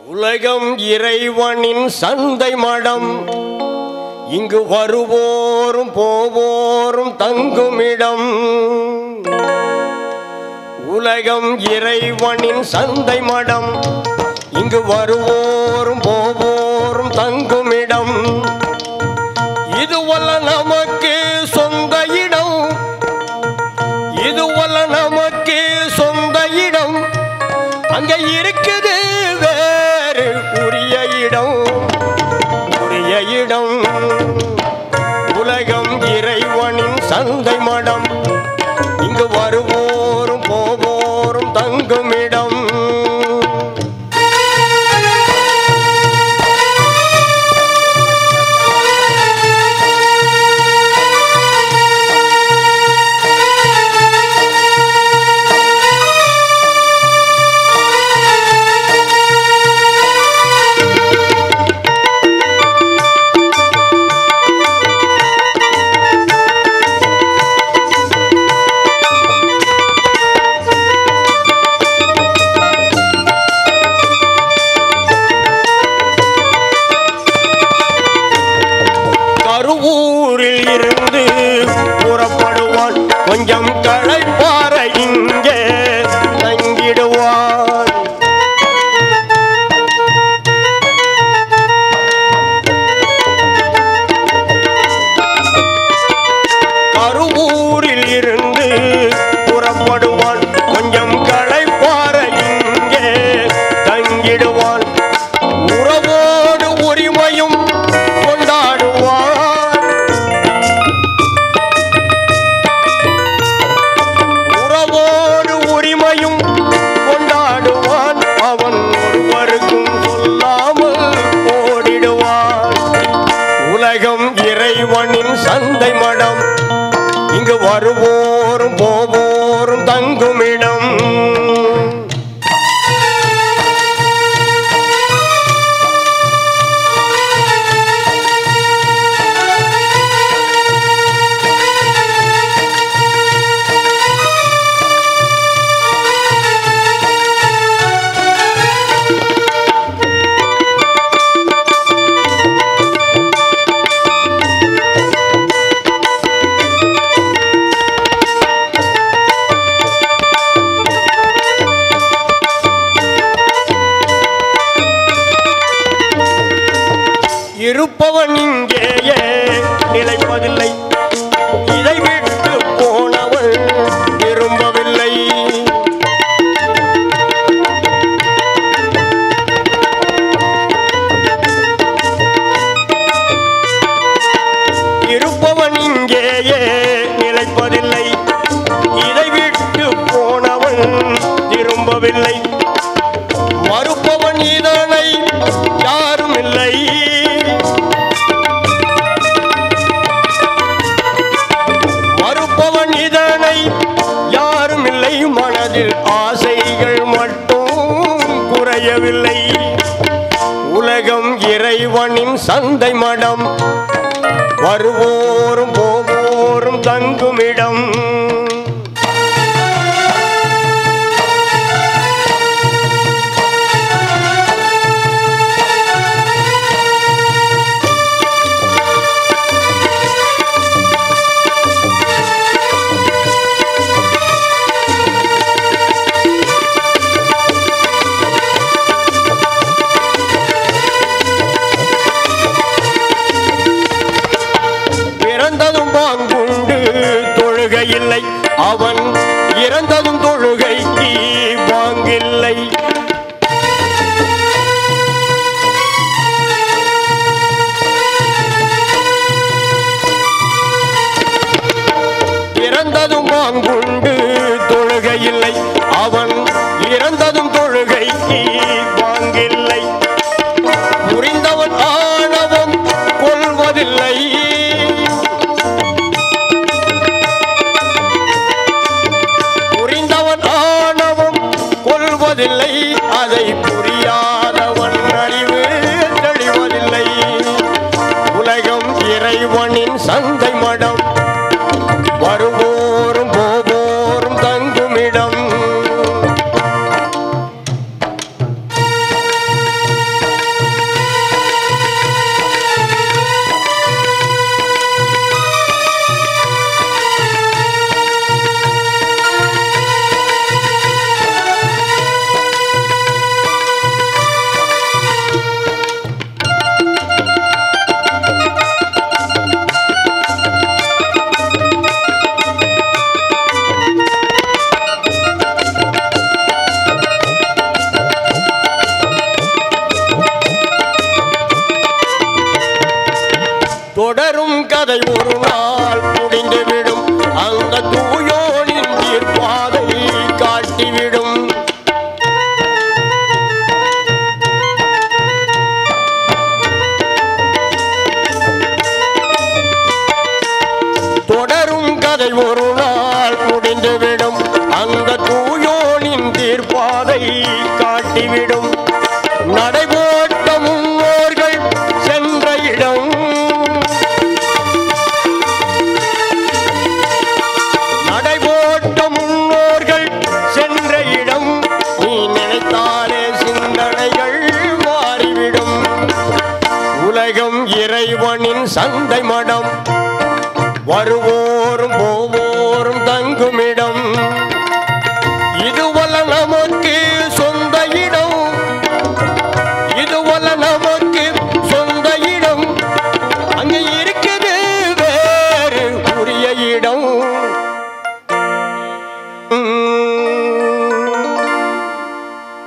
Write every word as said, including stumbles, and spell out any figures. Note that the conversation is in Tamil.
உலகம் இறைவனின் சந்தை மடம், இங்கு வருவோரும் போவோரும் தங்குமிடம். உலகம் இறைவனின் சந்தை மடம், இங்கு வருவோரும் போவோரும் தங்குமிடம். இதுவல்ல நமக்கு சொந்த இடம், இதுவல்ல நமக்கு சொந்த இடம். அங்க இருக்குது வேறு உரிய இடம், உரிய இடம். உலகம் இறைவனின் சந்தை மடம், இங்கு வருவோரும் போவோரும் தங்குமிடம். ஊரில் இருந்து புறப்படுவான், கொஞ்சம் களைப்பார இங்கே தங்கிடுவான். கருவூரில் இருந்து புறப்படுவான், கொஞ்சம் களைப்பார இங்கே தங்கிடுவான். உறவோடு உரிமையும் கொண்டாடுவான், கொண்டாடுவான். அவன் ஒருவருக்கும் சொல்லாமல் ஓடிடுவான். உலகம் இறைவனின் சந்தை மடம், இங்கு வருவோரும் போவோரும் தங்குமிடம். இருப்பவன் இங்கேயே நிலைப்பதில்லை, இதை விட்டு போனவள் திரும்பவில்லை. இருப்பவன் இங்கேயே நிலைப்பதில்லை, இதை விட்டு போனவன் திரும்பவில்லை. மறுப்பவன் இதனை யாரும் இல்லை, மறுப்பவன் இதனை யாரும் இல்லை. மனதில் ஆசைகள் மட்டும் குறையவில்லை. உலகம் இறைவனின் சந்தை மடம், வருவோரும் போவோரும் தங்குமிடம். பிறந்ததும் பாங்குண்டு தொழுகையில்லை, அவன் இறந்ததும் தொழுகைக்கு பாங்கில்லை. பிறந்ததும் பாங்குண்டு தொழுகையில்லை, அவன் இறந்ததும் தொழுகைக்கு பாங்கில்லை. புரிந்தவன் ஆணவம் கொள்வதில்லை, கொள்வதில்லை. அதை புரியாதவன் அறிவு தெளிவதில்லை. உலகம் இறைவனின் சந்தை மடம், வருவோரும் போவோரும் தங்குமிடம். கதை ஒரு நாள் முடிந்துவிடும். அந்த தூயோனின் தீர்ப்பாதை காட்டிவிடும். தொடரும் கதை ஒரு நாள் முடிந்துவிடும். அந்த தூயோனின் தீர்ப்பாதை காட்டிவிடும். நடைபோட்ட முன்னோர்கள் சென்ற இடம், நடைபோட்ட முன்னோர்கள் சென்ற இடம், நீ நினைத்தாலே சிந்தனைகள் மாறிவிடும். உலகம் இறைவனின் சந்தை மடம், வருவோரும் போவோரும் தங்குமிடம்.